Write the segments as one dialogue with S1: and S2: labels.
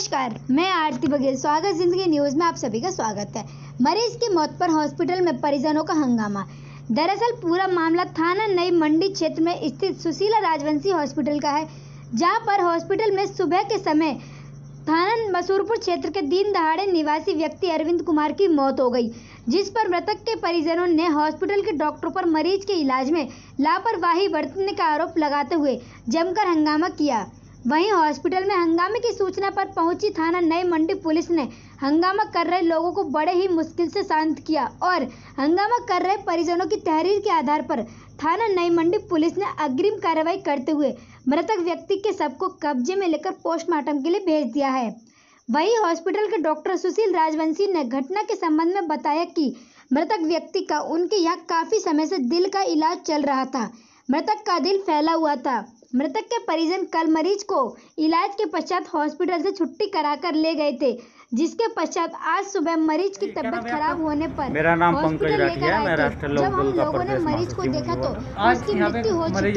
S1: नमस्कार, मैं आरती बघेल। स्वागत जिंदगी न्यूज में आप सभी का स्वागत है। मरीज की मौत पर हॉस्पिटल में परिजनों का हंगामा। दरअसल पूरा मामला थाना नई मंडी क्षेत्र में स्थित सुशीला राजवंशी हॉस्पिटल का है, जहां पर हॉस्पिटल में सुबह के समय थाना मसूरपुर क्षेत्र के दिन दहाड़े निवासी व्यक्ति अरविंद कुमार की मौत हो गई, जिस पर मृतक के परिजनों ने हॉस्पिटल के डॉक्टरों पर मरीज के इलाज में लापरवाही बरतने का आरोप लगाते हुए जमकर हंगामा किया। वहीं हॉस्पिटल में हंगामे की सूचना पर पहुंची थाना नई मंडी पुलिस ने हंगामा कर रहे लोगों को बड़े ही मुश्किल से शांत किया और हंगामा कर रहे परिजनों की तहरीर के आधार पर थाना नई मंडी पुलिस ने अग्रिम कार्रवाई करते हुए मृतक व्यक्ति के शव को कब्जे में लेकर पोस्टमार्टम के लिए भेज दिया है। वहीं हॉस्पिटल के डॉक्टर सुशील राजवंशी ने घटना के संबंध में बताया कि मृतक व्यक्ति का उनके यहाँ काफी समय से दिल का इलाज चल रहा था। मृतक का दिल फैला हुआ था। मृतक के परिजन कल मरीज को इलाज के पश्चात हॉस्पिटल से छुट्टी कराकर ले गए थे, जिसके पश्चात आज सुबह मरीज की तबीयत खराब होने पर
S2: मेरा नाम पंकज राठी है। मैं राष्ट्रीय
S1: जब हम
S2: लोकदल का
S1: लोगों ने मरीज को देखा तो उसकी मृत्यु हो चुकी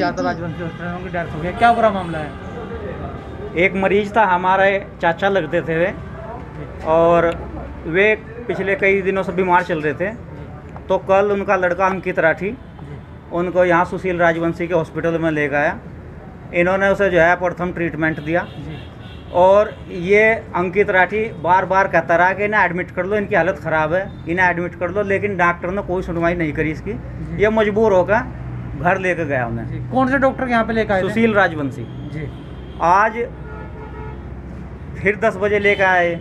S1: थी।
S3: क्या पूरा मामला है?
S2: एक मरीज था, हमारे चाचा लगते थे वे, और वे पिछले कई दिनों से बीमार चल रहे थे। तो कल उनका लड़का अंकित राठी उनको यहाँ सुशील राजवंशी के हॉस्पिटल में ले गया। इन्होंने उसे जो है प्रथम ट्रीटमेंट दिया और ये अंकित राठी बार बार कहता रहा कि इन्हें एडमिट कर लो, इनकी हालत ख़राब है, इन्हें एडमिट कर लो, लेकिन डॉक्टर ने कोई सुनवाई नहीं करी इसकी। ये मजबूर होकर घर लेकर गया उन्हें।
S3: कौन से डॉक्टर के यहाँ पे लेकर आए?
S2: सुशील राजवंशी
S3: जी।
S2: आज फिर 10 बजे लेकर आए,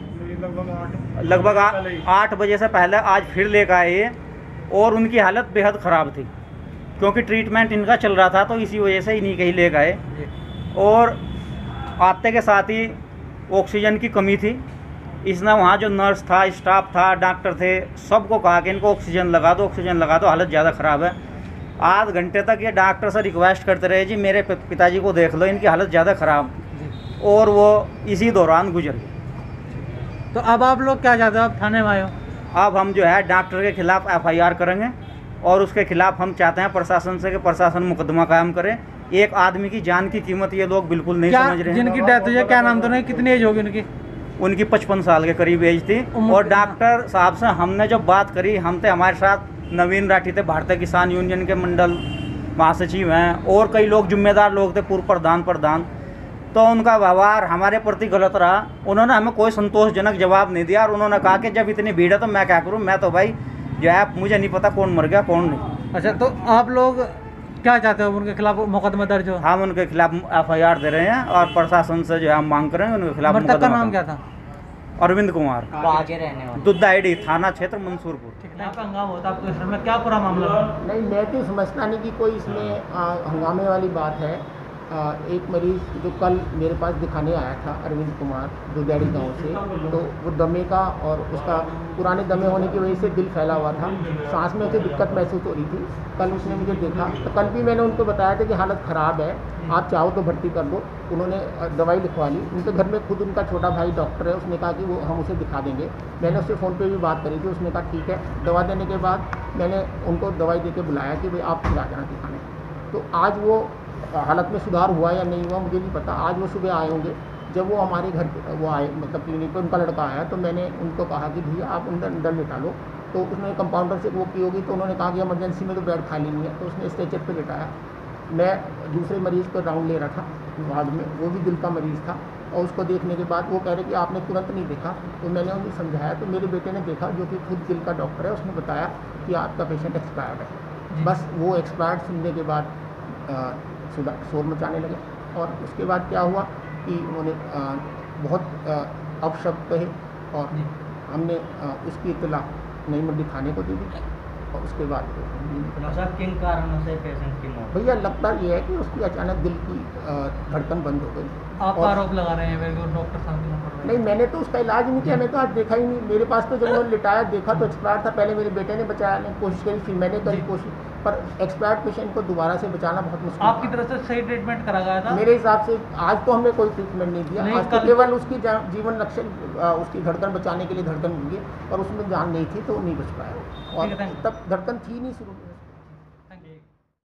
S2: लगभग 8 बजे से पहले आज फिर लेकर आए और उनकी हालत बेहद ख़राब थी, क्योंकि ट्रीटमेंट इनका चल रहा था, तो इसी वजह से इन्हीं के ही ले गए। और आते के साथ ही ऑक्सीजन की कमी थी। इसने वहाँ जो नर्स था, स्टाफ था, डॉक्टर थे, सबको कहा कि इनको ऑक्सीजन लगा दो, ऑक्सीजन लगा दो, हालत ज़्यादा ख़राब है। आध घंटे तक ये डॉक्टर से रिक्वेस्ट करते रहे, जी मेरे पिताजी को देख लो, इनकी हालत ज़्यादा ख़राब, और वो इसी दौरान गुजर गए।
S3: तो अब आप लोग क्या चाहते हो? आप थाने में आए हो?
S2: अब हम जो है डॉक्टर के खिलाफ FIR करेंगे और उसके खिलाफ हम चाहते हैं प्रशासन से कि प्रशासन मुकदमा कायम करे। एक आदमी की जान की कीमत ये लोग बिल्कुल नहीं समझ रहे हैं।
S3: जिनकी डेथ हुई है, क्या नाम तो नहीं, कितनी एज होगी उनकी?
S2: उनकी 55 साल के करीब एज थी। और डॉक्टर साहब से हमने जब बात करी, हम थे, हमारे साथ नवीन राठी थे, भारतीय किसान यूनियन के मंडल महासचिव हैं, और कई लोग जिम्मेदार लोग थे, पूर्व प्रधान। तो उनका व्यवहार हमारे प्रति गलत रहा। उन्होंने हमें कोई संतोषजनक जवाब नहीं दिया और उन्होंने कहा कि जब इतनी भीड़ है तो मैं क्या करूँ, मैं तो भाई जो है मुझे नहीं पता कौन मर गया कौन नहीं।
S3: अच्छा, तो आप लोग क्या चाहते हो? उनके खिलाफ मुकदमा दर्ज हो?
S2: हम उनके खिलाफ FIR दे रहे हैं और प्रशासन से जो है हम मांग करेंगे उनके खिलाफ।
S3: मृतक का नाम क्या था?
S2: अरविंद कुमार,
S4: आगे रहने वाले,
S2: दुद्धाईडी, थाना क्षेत्र मंसूरपुर।
S3: यहाँ पे हंगामा होता आपको इसमें, क्या पूरा मामला?
S4: नहीं, मैं तो समझता नहीं कि कोई इसमें हंगामे वाली बात है। एक मरीज़ जो कल मेरे पास दिखाने आया था, अरविंद कुमार, दुदैड़ी गांव से, तो वो दमे का और उसका पुराने दमे होने की वजह से दिल फैला हुआ था, सांस में उसे दिक्कत महसूस हो रही थी। कल उसने मुझे देखा तो कल भी मैंने उनको बताया था कि हालत ख़राब है, आप चाहो तो भर्ती कर दो। उन्होंने दवाई लिखवा ली। उनके घर में खुद उनका छोटा भाई डॉक्टर है, उसने कहा कि वो हम उसे दिखा देंगे। मैंने उससे फ़ोन पे भी बात करी थी, उसने कहा ठीक है। दवा देने के बाद मैंने उनको दवाई दे के बुलाया कि भाई आप फिर आ जाना दिखाने। तो आज वो हालत में सुधार हुआ या नहीं हुआ मुझे नहीं पता। आज वो सुबह आए होंगे। जब वो हमारे घर वो आए, मतलब क्लिनिक पर उनका लड़का आया, तो मैंने उनको कहा कि भैया आप अंदर लिटा लो। तो उसने कंपाउंडर से वो की होगी, तो उन्होंने कहा कि इमरजेंसी में तो बेड खाली नहीं है, तो उसने स्ट्रेचर पर लिटाया। मैं दूसरे मरीज़ को राउंड ले रहा था वार्ड में, वो भी दिल का मरीज़ था, और उसको देखने के बाद वो कह रहे कि आपने तुरंत नहीं देखा। तो मैंने उन्हें समझाया, तो मेरे बेटे ने देखा, जो कि खुद दिल का डॉक्टर है, उसने बताया कि आपका पेशेंट एक्सपायर्ड है। बस वो एक्सपायर्ड सुनने के बाद शोर मचाने लगे। और उसके बाद क्या हुआ कि उन्होंने बहुत अपशब्द कहे और हमने उसकी इत्तला नई मंडी थाने को दे दी। और उसके बाद
S2: किन कारणों से पेशेंट की मौत?
S4: भैया लगता ये है कि उसकी अचानक दिल की धड़कन बंद हो गई।
S3: आप आरोप लगा रहे हैं डॉक्टर साहब?
S4: नहीं, मैंने तो उसका इलाज नहीं किया, मैं तो आज देखा ही नहीं। मेरे पास तो जब उन्होंने लिटाया देखा तो एक्सपायर था। पहले मेरे बेटे ने बचाने की कोशिश करी, फिर मैंने करी कोशिश, पर एक्सपायर्ड पेशेंट को दोबारा से बचाना बहुत मुश्किल।
S3: आपकी तरफ से सही ट्रीटमेंट करा गया था?
S4: मेरे हिसाब से आज तो हमने कोई ट्रीटमेंट नहीं दिया। आज तो केवल उसकी जीवन रक्षण, उसकी धड़कन बचाने के लिए धड़कन दी, और उसमें जान नहीं थी तो नहीं बच पाया, और तब धड़कन थी नहीं शुरू में।